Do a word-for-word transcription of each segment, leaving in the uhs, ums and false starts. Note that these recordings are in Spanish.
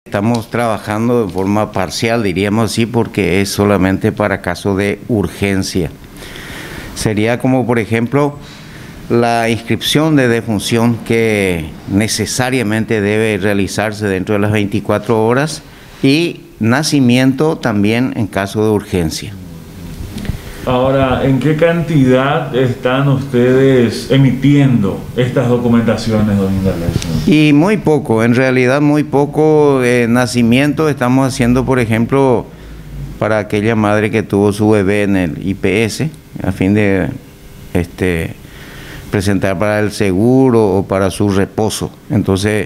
Estamos trabajando de forma parcial, diríamos así, porque es solamente para casos de urgencia. Sería como, por ejemplo, la inscripción de defunción que necesariamente debe realizarse dentro de las veinticuatro horas y nacimiento también en caso de urgencia. Ahora, ¿en qué cantidad están ustedes emitiendo estas documentaciones, don Indalecio? Y muy poco, en realidad muy poco. De nacimiento estamos haciendo, por ejemplo, para aquella madre que tuvo su bebé en el I P S, a fin de este, presentar para el seguro o para su reposo. Entonces,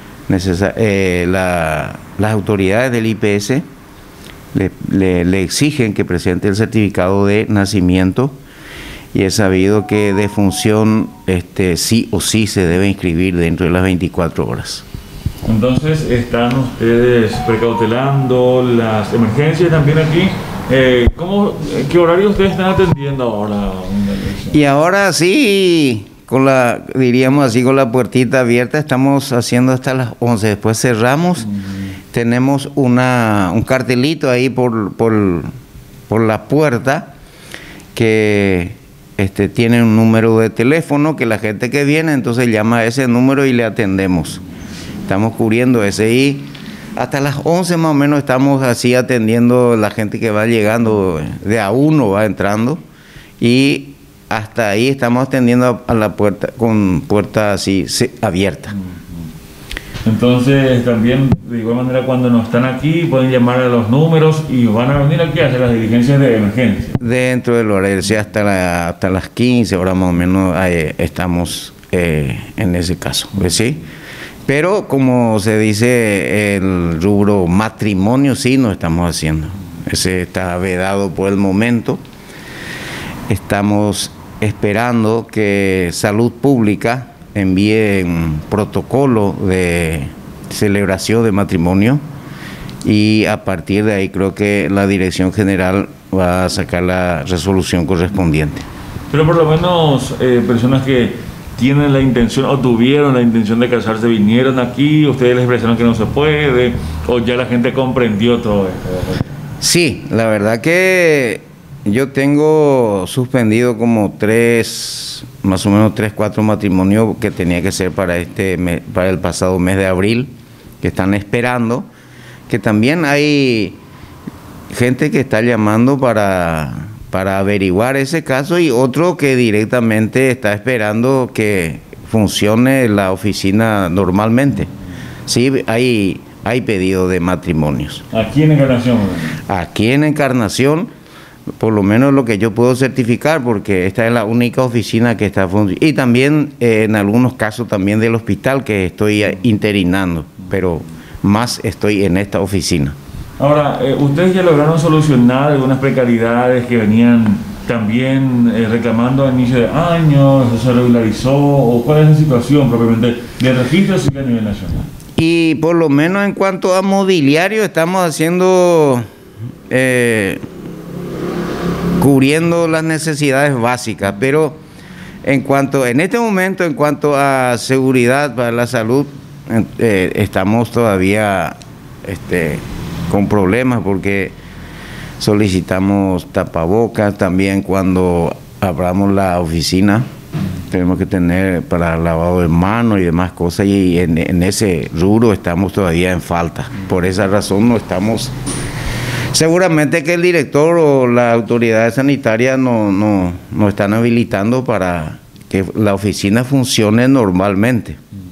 eh, la, las autoridades del I P S Le, le, le exigen que presente el certificado de nacimiento, y es sabido que defunción este, sí o sí se debe inscribir dentro de las veinticuatro horas. Entonces, ¿están ustedes precautelando las emergencias también aquí? Eh, ¿cómo, ¿Qué horario ustedes están atendiendo ahora? Y ahora sí, con la, diríamos así, con la puertita abierta, estamos haciendo hasta las once, después cerramos. Uh-huh. Tenemos una, un cartelito ahí por, por, por la puerta que este, tiene un número de teléfono que la gente que viene entonces llama a ese número y le atendemos. Estamos cubriendo ese, y hasta las once más o menos estamos así atendiendo la gente que va llegando, de a uno va entrando, y hasta ahí estamos atendiendo a la puerta con puerta así abierta. Entonces, también, de igual manera, cuando no están aquí, pueden llamar a los números y van a venir aquí a hacer las diligencias de emergencia. Dentro del horario, sí, hasta, la, hasta las quince horas más o menos eh, estamos eh, en ese caso, ¿ves? Sí. Pero, como se dice, el rubro matrimonio sí no estamos haciendo. Ese está vedado por el momento. Estamos esperando que Salud Pública envíe un protocolo de celebración de matrimonio, y a partir de ahí creo que la Dirección General va a sacar la resolución correspondiente. Pero por lo menos eh, personas que tienen la intención o tuvieron la intención de casarse vinieron aquí, ustedes les expresaron que no se puede, o ya la gente comprendió todo esto. Sí, la verdad que yo tengo suspendido como tres, más o menos tres, cuatro matrimonios que tenía que ser para este mes, para el pasado mes de abril, que están esperando, que también hay gente que está llamando para, para averiguar ese caso, y otro que directamente está esperando que funcione la oficina normalmente. Sí, hay, hay pedido de matrimonios. ¿Aquí en Encarnación? Aquí en Encarnación, por lo menos lo que yo puedo certificar, porque esta es la única oficina que está funcionando. Y también eh, en algunos casos también del hospital que estoy interinando, pero más estoy en esta oficina. Ahora, eh, ¿ustedes ya lograron solucionar algunas precariedades que venían también eh, reclamando a inicio de año? ¿Eso se regularizó? ¿O cuál es la situación propiamente de registro civil a nivel nacional? Y por lo menos en cuanto a mobiliario estamos haciendo... Eh, cubriendo las necesidades básicas, pero en cuanto, en este momento, en cuanto a seguridad para la salud, eh, estamos todavía este, con problemas, porque solicitamos tapabocas también cuando abramos la oficina. Tenemos que tener para lavado de manos y demás cosas, y en, en ese rubro estamos todavía en falta. Por esa razón no estamos... Seguramente que el director o la autoridad sanitaria no, no, no están habilitando para que la oficina funcione normalmente.